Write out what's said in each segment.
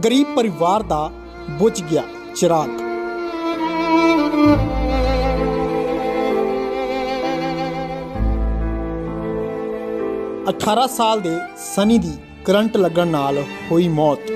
गरीब परिवार दा बुझ गया चिराग। अठारह साल दे सनी दी करंट लगन नाल हुई मौत।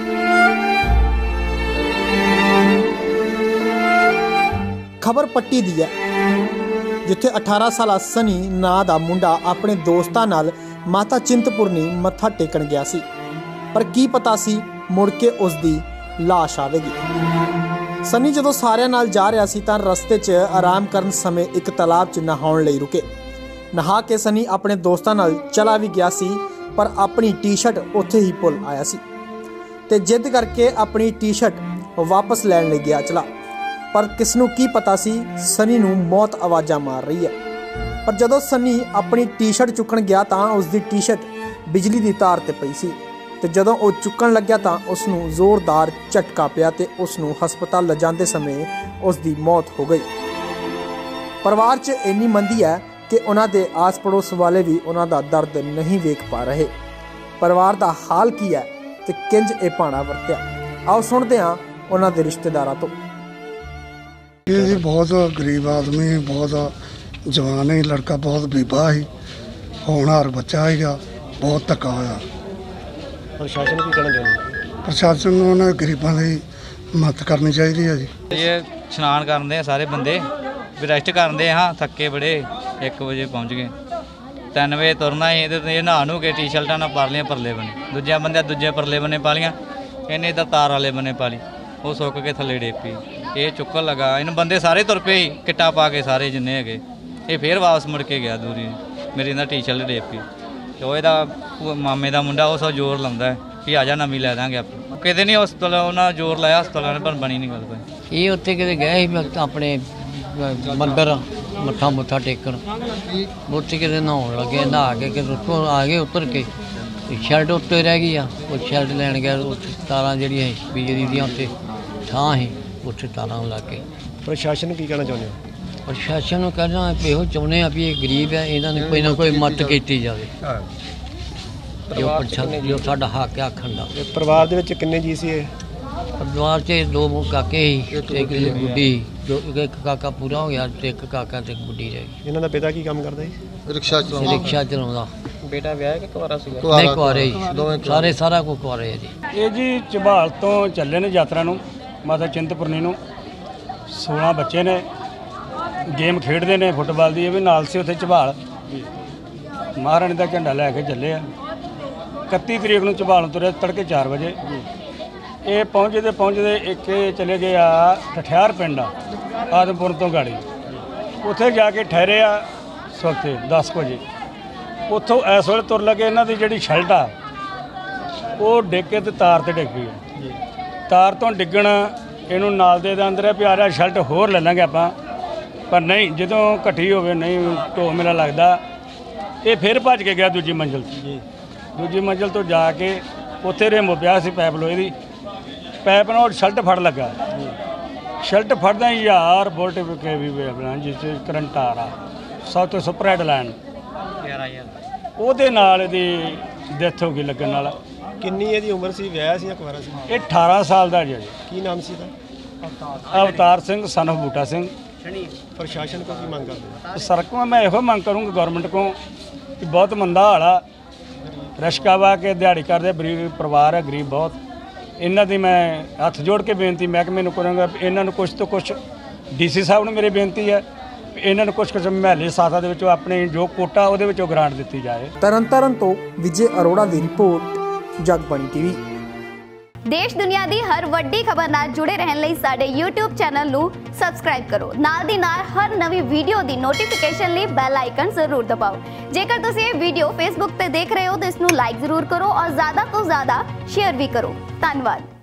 खबर पट्टी दी है जिथे 18 साला सनी नां दा मुंडा अपने दोस्तां नाल माता चिंतपुरनी मत्था टेकन गया सी, पर की पता सी मुड़ के उसदी लाश आवेगी। सनी जदों सारिਆਂ नाल जा रहा सी तां रस्ते च आराम करन समय एक तालाब च नहाउण लई रुके। नहा के सनी अपने दोस्तां नाल चला भी गया सी, पर अपनी टी शर्ट उत्थे ही भुल आया सी ते जिद करके अपनी टी शर्ट वापस लैण लई गया चला। पर किसनूं की पता सी सनी नूं मौत आवाज़ां मार रही है। पर जदों सनी अपनी टी शर्ट चुकण गया तां उसकी टी शर्ट बिजली की तार ते पई सी ते जदों वो चुकण लग्या तां उसनूं जोरदार झटका पिया ते उसनूं हस्पताल लिजांदे समय उसकी मौत हो गई। परिवार च इन्नी मंदी है कि उन्हां दे आस पड़ोस वाले भी उन्हां दा दर्द नहीं वेख पा रहे। परिवार दा हाल की है ते किंज ये भाणा वरत्या, आओ सुणदे हां उन्हां दे रिश्तेदारां तो। ये जी बहुत गरीब आदमी, बहुत जवान ही लड़का, बहुत बीबा ही, होनहार बच्चा है, बहुत धक्का होया। प्रशासन की कहना चाਹੁੰਦੇ? प्रशासन ਨੂੰ ਉਹਨਾਂ ਗਰੀਬਾਂ ਦੀ ਮਦਦ ਕਰਨੀ ਚਾਹੀਦੀ ਹੈ ਜੀ। ਇਹ ਇਸ਼ਨਾਨ ਕਰਦੇ ਆ ਸਾਰੇ ਬੰਦੇ, ਵੀ ਰੈਸਟ ਕਰਦੇ ਹਾਂ, ਥੱਕੇ ਬੜੇ 1 ਵਜੇ ਪਹੁੰਚ ਗਏ। 3 ਵਜੇ ਤੁਰਨਾ ਸੀ ਤੇ ਇਹ ਨਹਾ ਨੂੰ ਕੇ ਟੀ ਸ਼ਰਟਾਂ ਨਾਲ ਪਾ ਲਈਆਂ ਪਰਲੇ ਬੰਨੇ, ਦੂਜਿਆਂ ਬੰਦੇ ਦੂਜੇ ਪਰਲੇ ਬੰਨੇ ਪਾ ਲਈਆਂ, ਇਹਨੇ ਤਾਂ ਤਾਰ ਵਾਲੇ ਬੰਨੇ ਪਾ ਲਈ, ਉਹ ਸੁੱਕ ਕੇ ਥੱਲੇ ਡਿੱਗ ਪਈ। ਇਹ ਚੁੱਕਣ ਲੱਗਾ, ਇਹਨੂੰ ਬੰਦੇ ਸਾਰੇ ਤੁਰ ਪਏ ਸੀ ਕਿੱਟਾ ਪਾ ਕੇ, ਸਾਰੇ ਜਿੰਨੇ ਹੈਗੇ। ਇਹ ਫੇਰ ਵਾਪਸ ਮੁੜ ਕੇ ਗਿਆ ਦੂਰੀ, ਮੇਰੀ ਇਹਨਾਂ ਟੀ ਸ਼ਰਟ ਡਿੱਗ ਪਈ ਤੇ ਉਹ ਇਹਦਾ ਮਾਮੇ ਦਾ ਮੁੰਡਾ ਉਹ ਸਭ ਜ਼ੋਰ ਲਾਉਂਦਾ ਵੀ ਆ ਜਾ ਨਵੀਂ ਲੈ ਦਾਂਗੇ ਆਪਾਂ। ਕਿਤੇ ਨਹੀਂ ਹਸਪਤਾਲ ਉਹਨਾਂ ਜ਼ੋਰ ਲਾਇਆ, ਹਸਪਤਾਲਾਂ ਨੇ ਪਰ ਬਣੀ ਨਹੀਂ ਗੱਲ ਕੋਈ। ਇਹ ਉੱਥੇ ਕਿਤੇ ਗਏ ਸੀ ਆਪਣੇ ਮੰਦਰ ਮੱਥਾ ਮੁੱਥਾ ਟੇਕਣ, ਉੱਥੇ ਕਿਤੇ ਨਹਾਉਣ ਲੱਗੇ, ਨਹਾ ਕੇ ਕਿਤੇ ਉੱਥੋਂ ਆ ਗਏ ਉਤਰ ਕੇ ਸ਼ਰਟ ਉੱਤੇ ਰਹਿ ਗਈ ਆ। ਉਹ ਸ਼ਰਟ ਲੈਣ ਗਿਆ, ਉੱਥੇ ਤਾਰਾਂ ਜਿਹੜੀਆਂ ਬਿਜਲੀ ਦੀਆਂ ਉੱਤੇ ਥਾਂ ਸੀ, ਉੱਥੇ ਤਾਰਾਂ ਲਾ ਕੇ। ਪ੍ਰਸ਼ਾਸਨ ਕੀ ਕਹਿਣਾ ਚਾਹੁੰਦੇ ਹੋ? ਪ੍ਰਸ਼ਾਸਨ ਨੂੰ ਕਹਿਣਾ ਇਹੋ ਚਾਹੁੰਦੇ ਆ ਵੀ ਇਹ ਗਰੀਬ ਹੈ, ਇਹਨਾਂ ਨੇ ਕੋਈ ਨਾ ਕੋਈ ਮਦਦ ਕੀਤੀ ਜਾਵੇ, ਜੋ ਸਾਡਾ ਹੱਕ ਹੈ ਆਖਣ ਦਾ। ਪਰਿਵਾਰ ਦੇ ਵਿੱਚ ਕਿੰਨੇ ਜੀ ਸੀ ਇਹ? ਪਰਿਵਾਰ 'ਚ 2 ਕਾਕੇ ਸੀ ਤੇ ਇੱਕ ਗੁੱਡੀ, ਇੱਕ ਕਾਕਾ ਪੂਰਾ ਹੋ ਗਿਆ ਤੇ ਇੱਕ ਕਾਕਾ ਤੇ ਗੁੱਡੀ ਰਹਿ ਗਈ। ਇਹਨਾਂ ਦਾ ਪਿਤਾ ਕੀ ਕੰਮ ਕਰਦਾ ਜੀ? ਰਿਕਸ਼ਾ ਚਲਾਉਂਦਾ। ਬੇਟਾ ਵਿਆਹ ਕਿ ਕੁਆਰਾ ਸੀਗਾ? ਨਹੀਂ, ਕੁਆਰੇ ਸਾਰੇ, ਸਾਰਾ ਕੁਝ ਕੁਆਰੇ ਹੈ ਜੀ। ਇਹ ਜੀ ਝਬਾਲ ਤੋਂ ਚੱਲੇ ਨੇ ਯਾਤਰਾ ਨੂੰ, ਮਾਤਾ ਚਿੰਤਪੁਰਨੀ ਨੂੰ। 16 ਬੱਚੇ ਨੇ, ਗੇਮ ਖੇਡਦੇ ਨੇ ਫੁੱਟਬਾਲ ਦੀ। ਇਹ ਵੀ ਨਾਲ ਸੀ ਉੱਥੇ ਝਬਾਲ, ਮਹਾਰਾਣੀ ਦਾ ਝੰਡਾ ਲੈ ਕੇ ਚੱਲੇ ਆ। 31 ਤਰੀਕ ਨੂੰ ਝਬਾਲ ਤੁਰੇ ਤੜਕੇ 4 ਵਜੇ। ਇਹ ਪਹੁੰਚਦੇ ਇੱਕ ਚਲੇ ਗਏ ਆ ਠਠਿਆਰ ਪਿੰਡ ਆ ਆਦਮਪੁਰ ਤੋਂ ਗਾੜੀ, ਉੱਥੇ ਜਾ ਕੇ ਠਹਿਰੇ ਆ ਸਵਖਤੇ 10 ਵਜੇ। ਉੱਥੋਂ ਇਸ ਵੇਲੇ ਤੁਰ ਲੱਗੇ, ਇਹਨਾਂ ਦੀ ਜਿਹੜੀ ਸ਼ਰਟ ਆ ਉਹ ਡਿੱਗ ਕੇ ਤੇ ਤਾਰ ਤੇ ਡਿੱਗ ਪਈ। ਤਾਰ ਤੋਂ ਡਿੱਗਣ ਇਹਨੂੰ ਨਾਲ ਦੇ ਅੰਦਰ ਵੀ ਆ ਰਿਹਾ ਸ਼ਰਟ ਹੋਰ ਲੈ ਲਾਂਗੇ ਆਪਾਂ, ਪਰ ਨਹੀਂ, ਜਦੋਂ ਘਟੀ ਹੋਵੇ ਨਹੀਂ ਢੋ ਮੇਲਾ ਲੱਗਦਾ। ਇਹ ਫਿਰ ਭੱਜ ਕੇ ਗਿਆ ਦੂਜੀ ਮੰਜ਼ਿਲ 'ਤੇ। ਦੂਜੀ ਮੰਜ਼ਿਲ ਤੋਂ ਜਾ ਕੇ ਉੱਥੇ ਰੇਮੋ ਪਿਆ ਸੀ ਪਾਈਪ ਲੋਹੇ ਦੀ, ਪਾਈਪ ਨਾਲ ਸ਼ਰਟ ਫੜ ਲੱਗਾ। ਸ਼ਰਟ ਫੜਦਾ ਯਾਰ ਬੋਲਟ ਕੇ ਵੀ ਆਪਣਾ ਜਿਸ 'ਚ ਕਰੰਟ ਆ ਰਿਹਾ, ਸਭ ਤੋਂ ਸੁਪਰ ਲਾਈਨ ਉਹਦੇ ਨਾਲ ਇਹਦੀ ਡੈਥ ਹੋ ਗਈ ਲੱਗਣ ਨਾਲ। ਕਿੰਨੀ ਇਹਦੀ ਉਮਰ ਸੀ? ਵਿਆਹ ਸੀ ਜਾਂ ਕੁਆਰਾ ਸੀ? ਇਹ 18 ਸਾਲ ਦਾ ਜੀ। ਕੀ ਨਾਮ ਸੀ ਇਹਦਾ? Avtar Singh son of Buta Singh. ਪ੍ਰਸ਼ਾਸਨ ਕੋਲ ਕੀ ਮੰਗ ਕਰਦੇ? ਸਰਕਾਰ ਮੈਂ ਇਹੋ ਮੰਗ ਕਰੂੰਗਾ ਗੌਰਮੈਂਟ ਕੋਲ ਕਿ ਬਹੁਤ ਮੰਦਾ ਹਾਲ ਆ, ਰਸ਼ਕਾ ਵਾ ਕੇ ਦਿਹਾੜੀ ਕਰਦੇ ਗਰੀਬ ਪਰਿਵਾਰ ਹੈ, ਗਰੀਬ ਬਹੁਤ। ਇਹਨਾਂ ਦੀ ਮੈਂ ਹੱਥ ਜੋੜ ਕੇ ਬੇਨਤੀ ਮਹਿਕਮੇ ਨੂੰ ਕਰਾਂਗਾ, ਇਹਨਾਂ ਨੂੰ ਕੁਛ ਤੋਂ ਕੁਛ, DC ਸਾਹਿਬ ਨੂੰ ਮੇਰੀ ਬੇਨਤੀ ਹੈ ਇਹਨਾਂ ਨੂੰ ਕੁਛ ਮਹਿਲੇ ਸਾਥਾਂ ਦੇ ਵਿੱਚੋਂ ਆਪਣੇ ਜੋ ਕੋਟਾ ਉਹਦੇ ਵਿੱਚੋਂ ਗ੍ਰਾਂਟ ਦਿੱਤੀ ਜਾਏ। ਤਰਨਤਾਰਨ ਤੋਂ ਵਿਜੇ ਅਰੋੜਾ ਦੀ ਰਿਪੋਰਟ, ਜਗਬਾਣੀ TV। देश दुनिया की हर वड्डी खबर नाल जुड़े रहने लई साडे YouTube चैनल नू सबसक्राइब करो। नाल दी नाल हर नवी वीडियो दी नोटिफिकेशन लई बैल आइकन जरूर दबाओ। जेकर तुसीं ये वीडियो Facebook ते देख रहे हो तो इसनू लाइक जरूर करो और ज़्यादा तो ज़्यादा शेयर भी करो। धन्यवाद।